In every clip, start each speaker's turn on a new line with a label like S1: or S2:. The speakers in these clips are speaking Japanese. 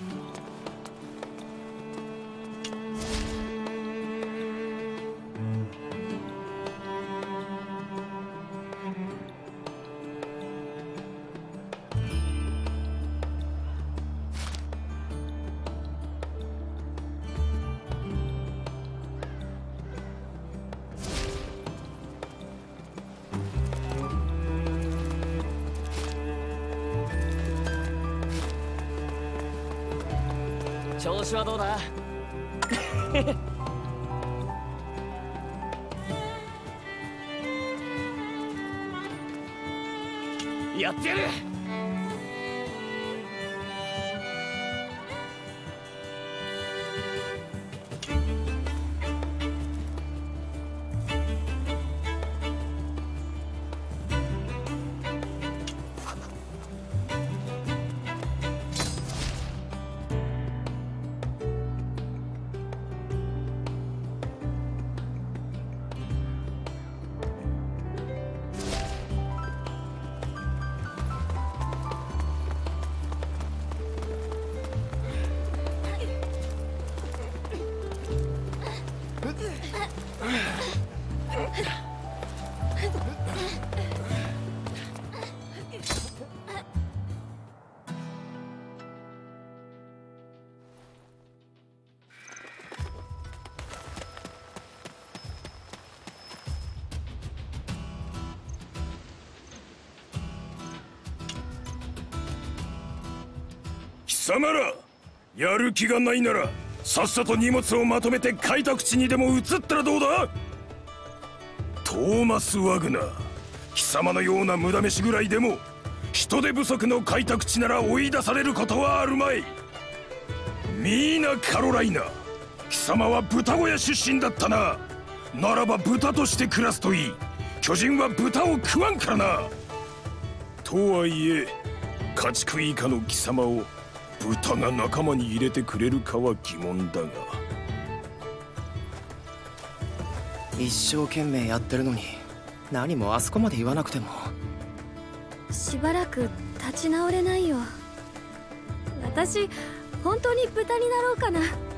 S1: 調子はどうだ？やってやる！
S2: 貴様ら、やる気がないならさっさと荷物をまとめて開拓地にでも移ったらどうだ？トーマス・ワグナー、貴様のような無駄飯ぐらいでも人手不足の開拓地なら追い出されることはあるまい。ミーナ・カロライナ、貴様は豚小屋出身だったな。ならば豚として暮らすといい。巨人は豚を食わんからな。とはいえ家畜以下の貴様を豚が仲間に入れてくれるかは疑問だが。
S3: 一生懸命やってるのに何もあそこまで言わなくても。
S4: しばらく立ち直れないよ。私本当に豚になろうかな。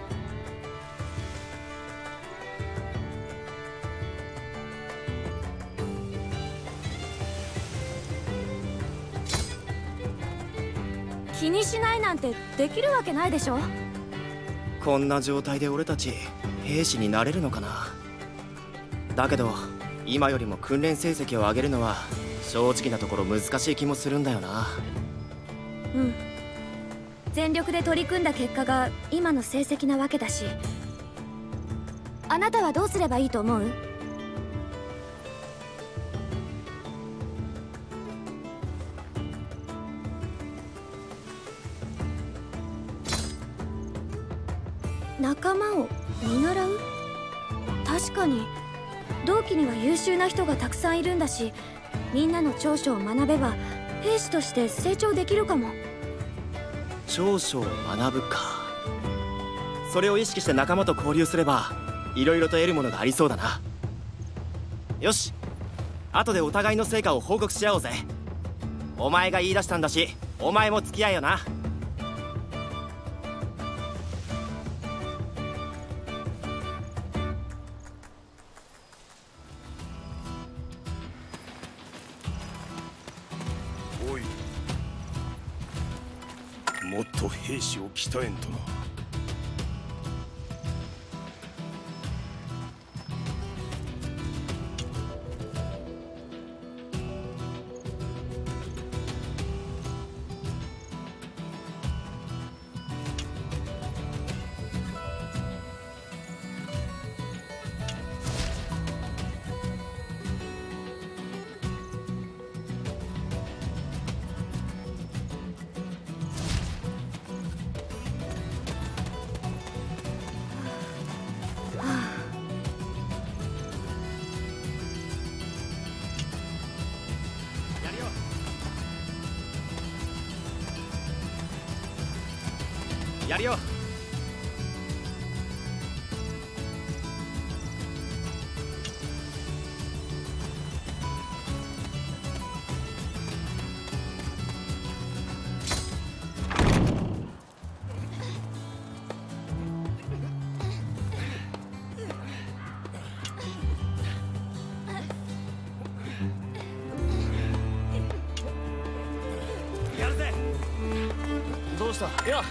S4: 気にしないなんてできるわけないでしょ。
S3: こんな状態で俺たち兵士になれるのかな。だけど今よりも訓練成績を上げるのは正直なところ難しい気もするんだよな。
S4: うん、全力で取り組んだ結果が今の成績なわけだし。あなたはどうすればいいと思う？仲間を見習う？確かに同期には優秀な人がたくさんいるんだし、みんなの長所を学べば兵士として成長できるかも。
S3: 長所を学ぶか。それを意識して仲間と交流すればいろいろと得るものがありそうだな。よし、後でお互いの成果を報告し合おうぜ。お前が言い出したんだしお前も付き合えよな。
S2: おい、もっと兵士を鍛えんとな。
S3: やるよ。
S1: した。いや、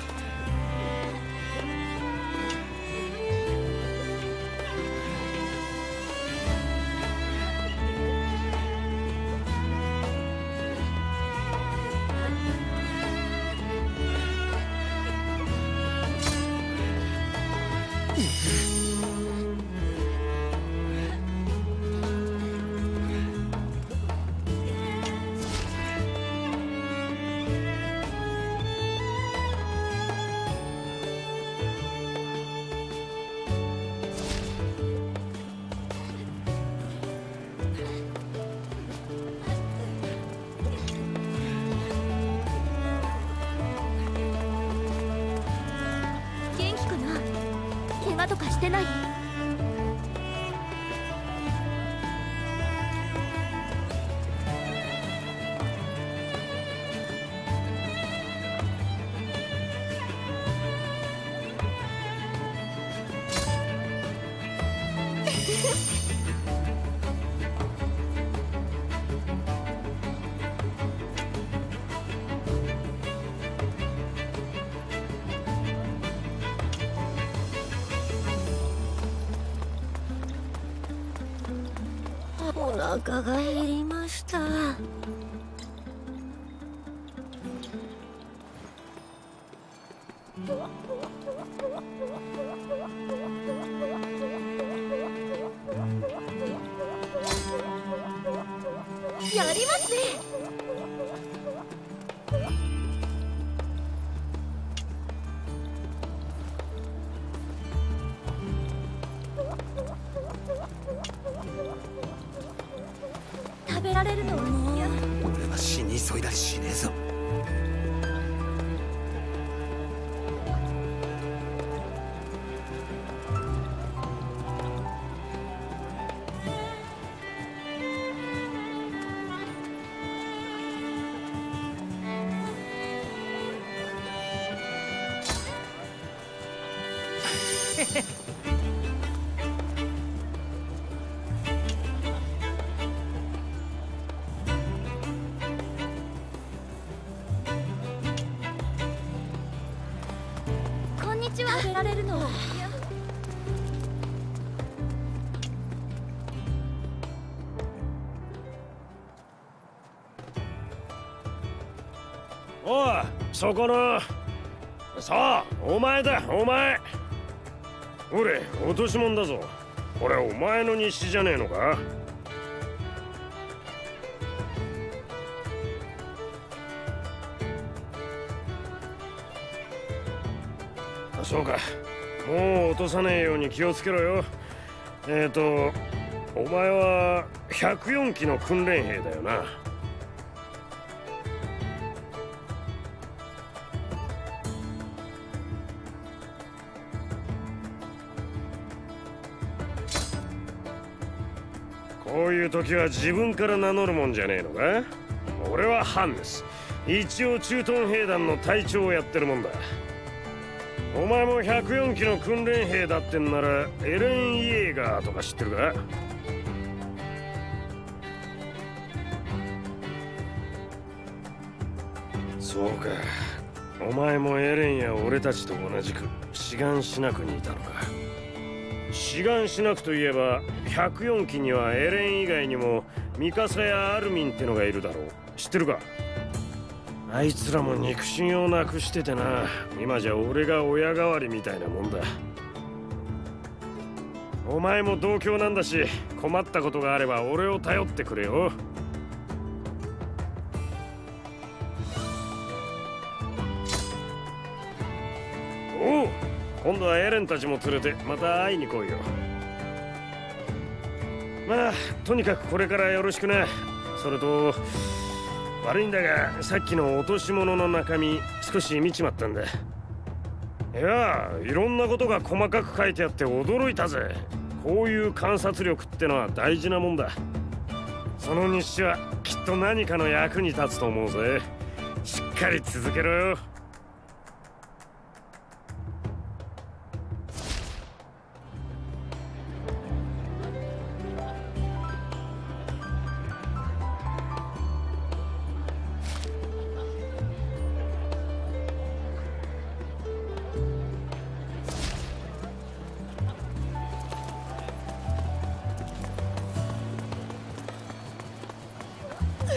S4: 元気かな？怪我とかしてない？お腹が減りました。やりますね。食べられるのは嫌。
S1: 俺は死に急いだりしねえぞ。
S4: こんにちは。食べられるのは嫌。
S2: おい、そこの。さあ、お前だ、お前。俺、落とし物だぞ。これお前の日誌じゃねえのか？そうか。もう落とさねえように気をつけろよ。お前は104期の訓練兵だよな。こういう時は自分から名乗るもんじゃねえのか？俺はハンネス。一応駐屯兵団の隊長をやってるもんだ。お前も104期の訓練兵だってんならエレン・イェーガーとか知ってるか？そうか。お前もエレンや俺たちと同じくシガンシナクにいたのか。シガンシナクといえば104期にはエレン以外にもミカサやアルミンってのがいるだろう。知ってるか？あいつらも肉親をなくしててな。今じゃ俺が親代わりみたいなもんだ。お前も同郷なんだし、困ったことがあれば俺を頼ってくれよ。おう、今度はエレンたちも連れてまた会いに来いよ。まあとにかくこれからよろしくな。それと悪いんだが、さっきの落とし物の中身少し見ちまったんだ。いや、いろんなことが細かく書いてあって驚いたぜ。こういう観察力ってのは大事なもんだ。その日誌はきっと何かの役に立つと思うぜ。しっかり続けろよ。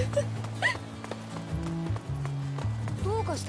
S5: どうかした？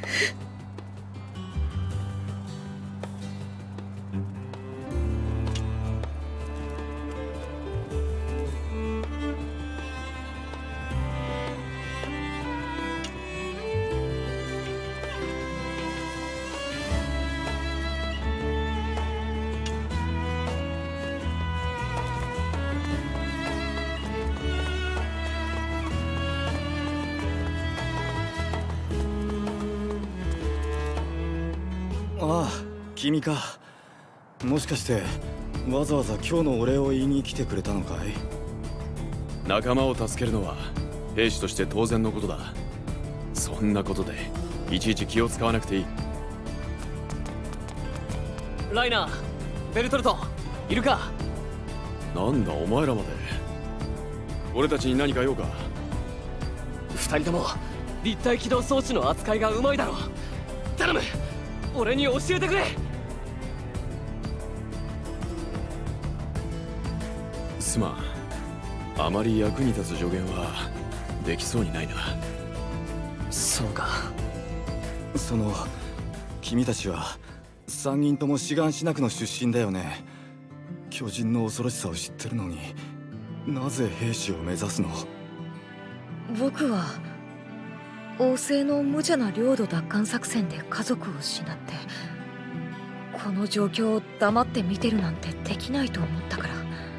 S6: ああ、君か。もしかしてわざわざ今日のお礼を言いに来てくれたのかい？
S7: 仲間を助けるのは兵士として当然のことだ。そんなことでいちいち気を使わなくていい。
S8: ライナー、ベルトルト、いるか？
S7: なんだお前らまで。俺たちに何か用か？
S8: 二人とも立体起動装置の扱いがうまいだろう。頼む、俺に教えてくれ。
S7: すまん、あまり役に立つ助言はできそうにないな。
S8: そうか。
S6: 君たちは3人ともシガンシナ区の出身だよね。巨人の恐ろしさを知ってるのになぜ兵士を目指すの？
S5: 僕は王政の無茶な領土奪還作戦で家族を失って、この状況を黙って見てるなんてできないと思ったから。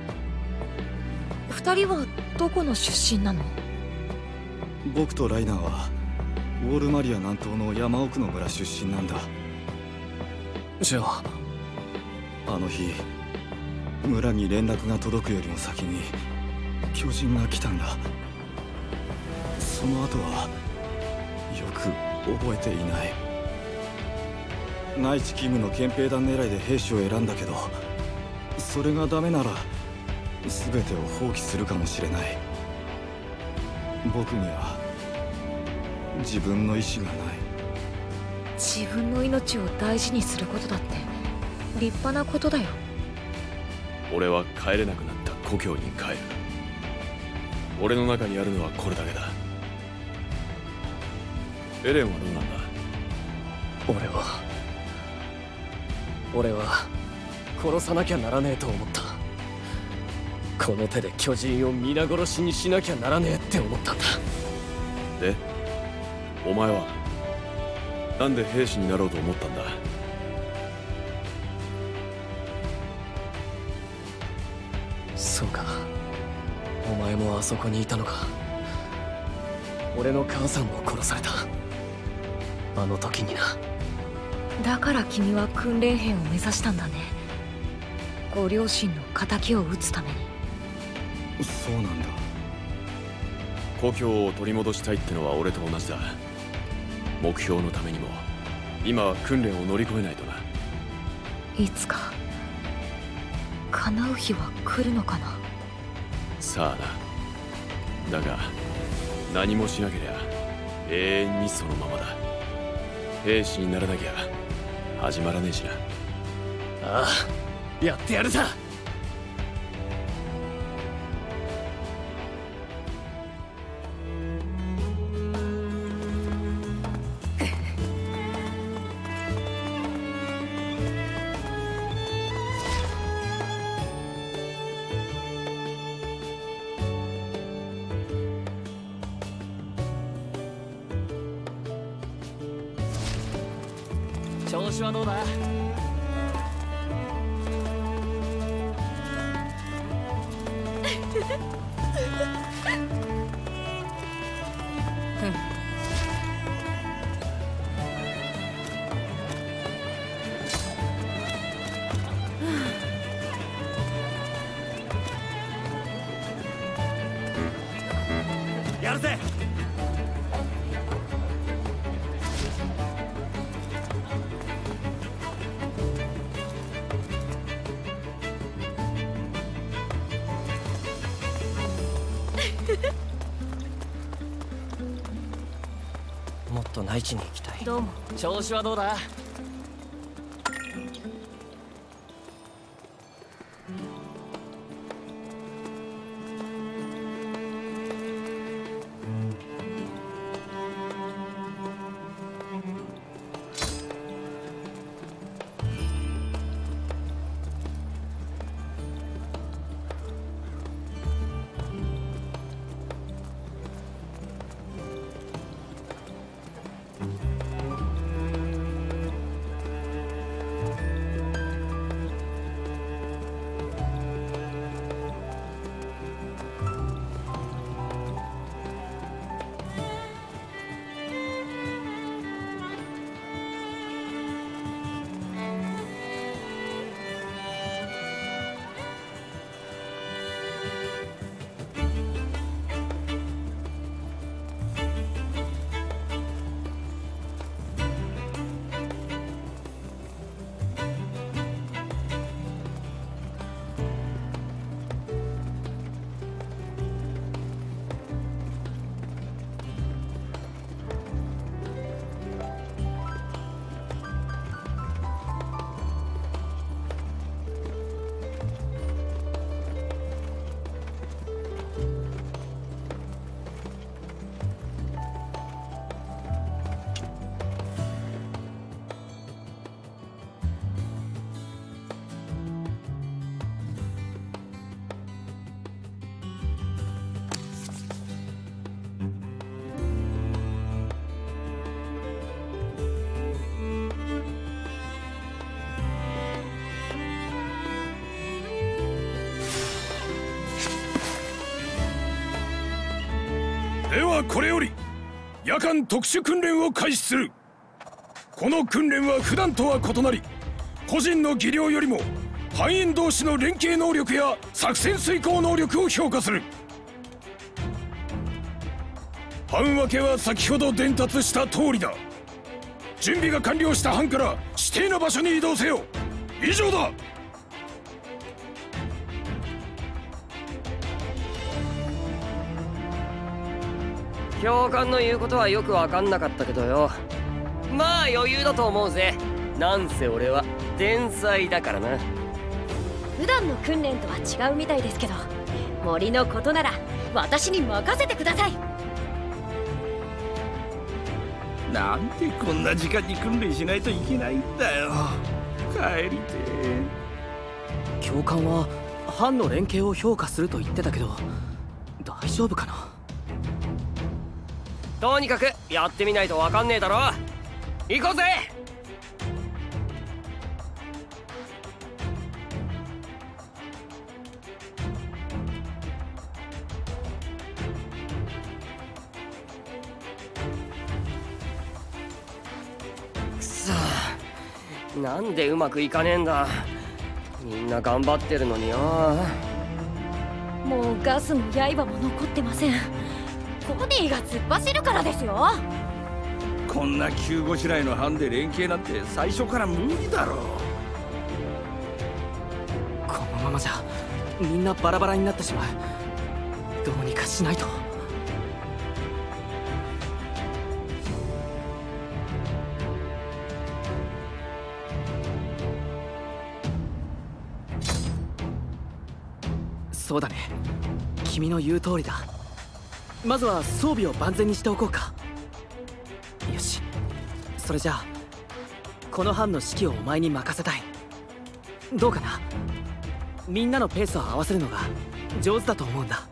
S5: 二人はどこの出身なの？
S6: 僕とライナーはウォールマリア南東の山奥の村出身なんだ。
S8: じゃあ
S6: あの日村に連絡が届くよりも先に巨人が来たんだ。その後はよく覚えていない。内地勤務の憲兵団狙いで兵士を選んだけど、それがダメなら全てを放棄するかもしれない。僕には自分の意志がない。
S5: 自分の命を大事にすることだって立派なことだよ。
S7: 俺は帰れなくなった故郷に帰る。俺の中にあるのはこれだけだ。エレンはどうなんだ？
S8: 俺は殺さなきゃならねえと思った。この手で巨人を皆殺しにしなきゃならねえって思ったんだ。
S7: で、お前はなんで兵士になろうと思ったんだ？
S8: そうか、お前もあそこにいたのか。俺の母さんも殺された、あの時にな。
S5: だから君は訓練兵を目指したんだね。ご両親の仇を討つために。
S6: そうなんだ。
S7: 故郷を取り戻したいってのは俺と同じだ。目標のためにも今は訓練を乗り越えないとな。
S5: いつか叶う日は来るのかな。
S7: さあな。だが何もしなけりゃ永遠にそのままだ。兵士にならなきゃ始まらねえしな。
S8: ああ、やってやるさ。調子はどうだ？やるぜ。もっと内地に行きたい。
S5: どうも。
S8: 調子はどうだ？
S2: ではこれより夜間特殊訓練を開始する。この訓練は普段とは異なり、個人の技量よりも班員同士の連携能力や作戦遂行能力を評価する。班分けは先ほど伝達した通りだ。準備が完了した班から指定の場所に移動せよ。以上だ。
S9: 教官の言うことはよく分かんなかったけどよ、まあ余裕だと思うぜ。なんせ俺は天才だからな。
S10: 普段の訓練とは違うみたいですけど、森のことなら私に任せてください。
S1: なんでこんな時間に訓練しないといけないんだよ。帰りて
S8: 教官は班の連携を評価すると言ってたけど、大丈夫かな。
S9: とにかくやってみないと分かんねえだろ。行こうぜ。くそ、なんでうまくいかねえんだ。みんな頑張ってるのによ。
S10: もうガスも刃も残ってません。コディが突っ走るからですよ。
S1: こんな急ごしらえの班で連携なんて最初から無理だろう。
S8: このままじゃみんなバラバラになってしまう。どうにかしないと。そうだね、君の言う通りだ。まずは装備を万全にしておこうか。よし、それじゃあこの班の指揮をお前に任せたい。どうかな。みんなのペースを合わせるのが上手だと思うんだ。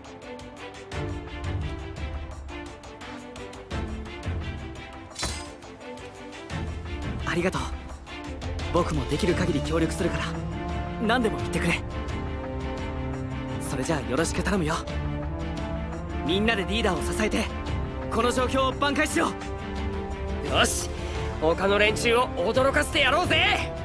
S8: ありがとう。僕もできる限り協力するから何でも言ってくれ。それじゃあよろしく頼むよ。みんなでリーダーを支えてこの状況を挽回しよう。
S9: よし、他の連中を驚かせてやろうぜ。